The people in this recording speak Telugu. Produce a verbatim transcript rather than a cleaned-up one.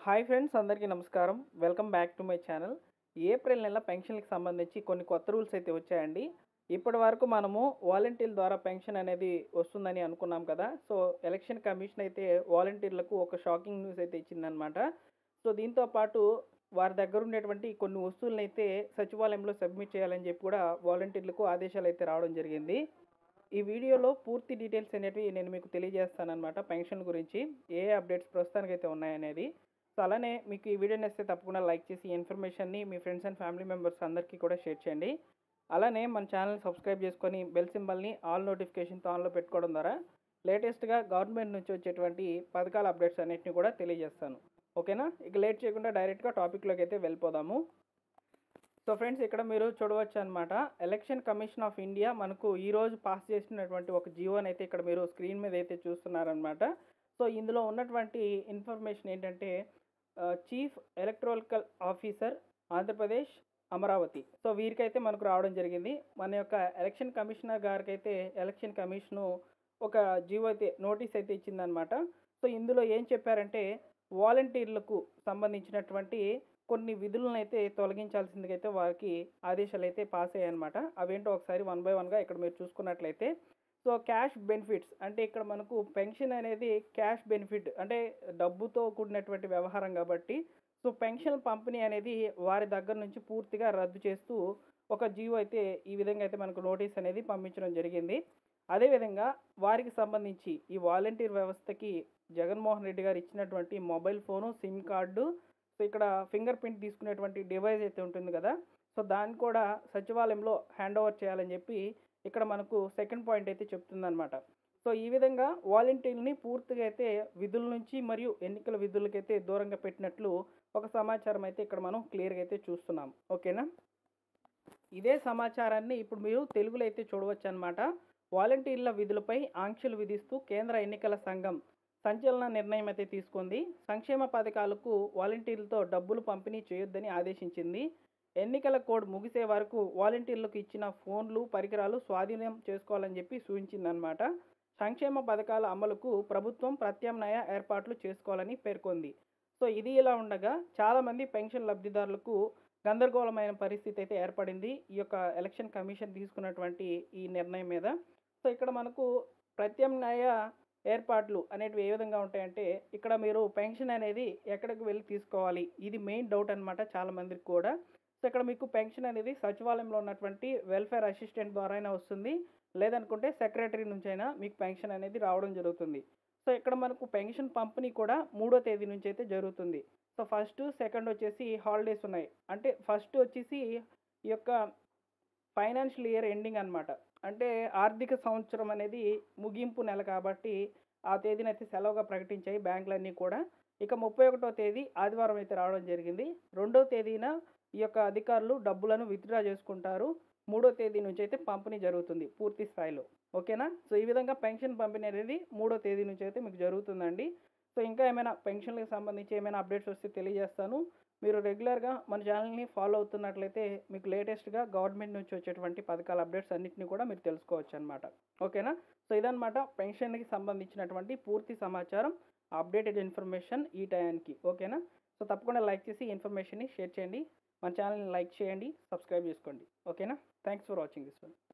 హాయ్ ఫ్రెండ్స్, అందరికీ నమస్కారం. Welcome back to my channel. April నెల పెన్షన్‌కి సంబంధించి కొన్ని కొత్త రూల్స్ అయితే వచ్చాయండి. ఇప్పటివరకు మనము వాలంటీర్ల ద్వారా పెన్షన్ అనేది వస్తుందని అనుకున్నాం కదా! సో, ఎలక్షన్ కమిషన్ అయితే వాలంటీర్లకు ఒక షాకింగ్ న్యూస్ అయితే ఇచ్చిందనమాట. సో, దీంతో పాటు వారి దగ్గర ఉండేటువంటి కొన్ని వస్తువులనైతే సచివాలయంలో సబ్మిట్ చేయాలని చెప్పి కూడా వాలంటీర్లకు ఆదేశాలైతే రావడం జరిగింది. ఈ వీడియోలో పూర్తి డీటెయిల్స్ అనేటివి నేను మీకు తెలియజేస్తాననమాట పెన్షన్ గురించి. ఏ ఏ అప్డేట్స్ ప్రస్తుతానికైతే ఉన్నాయనేది. సో, అలానే మీకు ఈ వీడియో నచ్చితే తప్పకుండా లైక్ చేసి ఈ ఇన్ఫర్మేషన్‌ని మీ ఫ్రెండ్స్ అండ్ ఫ్యామిలీ మెంబర్స్ అందరికీ కూడా షేర్ చేయండి. అలానే మన ఛానల్‌ని సబ్స్క్రైబ్ చేసుకొని బెల్ సింబల్‌ని ఆల్ నోటిఫికేషన్‌తో ఆన్‌లో పెట్టుకోవడం ద్వారా లేటెస్ట్‌గా గవర్నమెంట్ నుంచి వచ్చేటువంటి పథకాల అప్డేట్స్ అన్నిటిని కూడా తెలియజేస్తాను. ఓకేనా? ఇక లేట్ చేయకుండా డైరెక్ట్‌గా టాపిక్‌లోకి అయితే వెళ్ళిపోదాము. సో ఫ్రెండ్స్, ఇక్కడ మీరు చూడవచ్చు అనమాట. ఎలక్షన్ కమిషన్ ఆఫ్ ఇండియా మనకు ఈరోజు పాస్ చేసినటువంటి ఒక జీవోని అయితే ఇక్కడ మీరు స్క్రీన్ మీద అయితే చూస్తున్నారనమాట. సో ఇందులో ఉన్నటువంటి ఇన్ఫర్మేషన్ ఏంటంటే chief electoral officer Andhra Pradesh Amaravati. So వీరికైతే మనకు రావడం జరిగింది. మన యొక్క ఎలక్షన్ కమిషనర్ గారికి అయితే ఎలక్షన్ కమిషను ఒక జీవో అయితే నోటీస్ అయితే ఇచ్చిందనమాట. సో ఇందులో ఏం చెప్పారంటే వాలంటీర్లకు సంబంధించినటువంటి కొన్ని విధులను అయితే తొలగించాల్సిందిగా అయితే వారికి ఆదేశాలు అయితే పాస్ అయ్యాయన్నమాట. అవేంటో ఒకసారి వన్ బై వన్గా ఇక్కడ మీరు చూసుకున్నట్లయితే, సో క్యాష్ బెనిఫిట్స్ అంటే ఇక్కడ మనకు పెన్షన్ అనేది క్యాష్ బెనిఫిట్ అంటే డబ్బుతో కూడినటువంటి వ్యవహారం కాబట్టి, సో పెన్షన్ పంపిణీ అనేది వారి దగ్గర నుంచి పూర్తిగా రద్దు చేస్తూ ఒక జీవో అయితే ఈ విధంగా అయితే మనకు నోటీస్ అనేది పంపించడం జరిగింది. అదేవిధంగా వారికి సంబంధించి ఈ వాలంటీర్ వ్యవస్థకి జగన్మోహన్ రెడ్డి గారు ఇచ్చినటువంటి mobile phone, sim card, so ఇక్కడ ఫింగర్ ప్రింట్ తీసుకునేటువంటి డివైస్ అయితే ఉంటుంది కదా! సో దాన్ని కూడా సచివాలయంలో హ్యాండ్ ఓవర్ చేయాలని చెప్పి ఇక్కడ మనకు సెకండ్ పాయింట్ అయితే చెప్తుందనమాట. సో ఈ విధంగా వాలంటీర్‌ని పూర్తిగా అయితే విధుల నుంచి మరియు ఎన్నికల విధులకైతే దూరంగా పెట్టినట్లు ఒక సమాచారం అయితే ఇక్కడ మనం క్లియర్‌గా అయితే చూస్తున్నాం. ఓకేనా? ఇదే సమాచారాన్ని ఇప్పుడు మీరు తెలుగులో అయితే చూడవచ్చనమాట. వాలంటీర్ల విధులపై ఆంక్షలు విధిస్తూ కేంద్ర ఎన్నికల సంఘం సంచలన నిర్ణయం అయితే తీసుకుంది. సంక్షేమ పథకాలకు వాలంటీర్లతో డబ్బులు పంపిణీ చేయొద్దని ఆదేశించింది. ఎన్నికల కోడ్ ముగిసే వరకు వాలంటీర్లకు ఇచ్చిన ఫోన్లు, పరికరాలు స్వాధీనం చేసుకోవాలని చెప్పి సూచించిందనమాట. సంక్షేమ పథకాల అమలుకు ప్రభుత్వం ప్రత్యామ్నాయ ఏర్పాట్లు చేసుకోవాలని పేర్కొంది. సో ఇది ఇలా ఉండగా చాలామంది పెన్షన్ లబ్ధిదారులకు గందరగోళమైన పరిస్థితి అయితే ఏర్పడింది ఈ యొక్క ఎలక్షన్ కమిషన్ తీసుకున్నటువంటి ఈ నిర్ణయం మీద. సో ఇక్కడ మనకు ప్రత్యామ్నాయ ఏర్పాట్లు అనేటివి ఏ విధంగా ఉంటాయంటే, ఇక్కడ మీరు పెన్షన్ అనేది ఎక్కడికి వెళ్ళి తీసుకోవాలి, ఇది మెయిన్ డౌట్ అనమాట చాలామందికి కూడా. సో ఇక్కడ మీకు పెన్షన్ అనేది సచివాలయంలో ఉన్నటువంటి వెల్ఫేర్ అసిస్టెంట్ ద్వారా అయినా వస్తుంది, లేదనుకుంటే సెక్రటరీ నుంచి అయినా మీకు పెన్షన్ అనేది రావడం జరుగుతుంది. సో ఇక్కడ మనకు పెన్షన్ పంపిణీ కూడా మూడో తేదీ నుంచి అయితే జరుగుతుంది. సో ఫస్ట్, సెకండ్ వచ్చేసి హాలిడేస్ ఉన్నాయి. అంటే ఫస్ట్ వచ్చేసి ఈ యొక్క ఫైనాన్షియల్ ఇయర్ ఎండింగ్ అనమాట. అంటే ఆర్థిక సంవత్సరం అనేది ముగింపు నెల కాబట్టి ఆ తేదీని అయితే సెలవుగా ప్రకటించాయి బ్యాంకులన్నీ కూడా. ఇక ముప్పై ఒకటో తేదీ ఆదివారం అయితే రావడం జరిగింది. రెండో తేదీన ఈ యొక్క అధికారులు డబ్బులను విత్‌డ్రా చేసుకుంటారు. మూడో తేదీ నుంచి అయితే పంపిణీ జరుగుతుంది పూర్తి స్థాయిలో. ఓకేనా? సో ఈ విధంగా పెన్షన్ పంపిణీ అనేది మూడో తేదీ నుంచి అయితే మీకు జరుగుతుందండి. సో ఇంకా ఏమైనా పెన్షన్‌లకు సంబంధించి ఏమైనా అప్డేట్స్ వస్తే తెలియజేస్తాను. మీరు రెగ్యులర్‌గా మన ఛానల్‌ని ఫాలో అవుతున్నట్లయితే మీకు లేటెస్ట్‌గా గవర్నమెంట్ నుంచి వచ్చేటువంటి పథకాల అప్డేట్స్ అన్నిటిని కూడా మీరు తెలుసుకోవచ్చనమాట. ఓకేనా? సో ఇదనమాట పెన్షన్‌కి సంబంధించినటువంటి పూర్తి సమాచారం, అప్డేటెడ్ ఇన్ఫర్మేషన్ ఈ టయానికి. ఓకేనా? సో తప్పకుండా లైక్ చేసి ఈ ఇన్ఫర్మేషన్‌ని షేర్ చేయండి. మన ఛానల్‌ని లైక్ చేయండి, సబ్స్క్రైబ్ చేసుకోండి. ఓకేనా? Thanks for watching this one.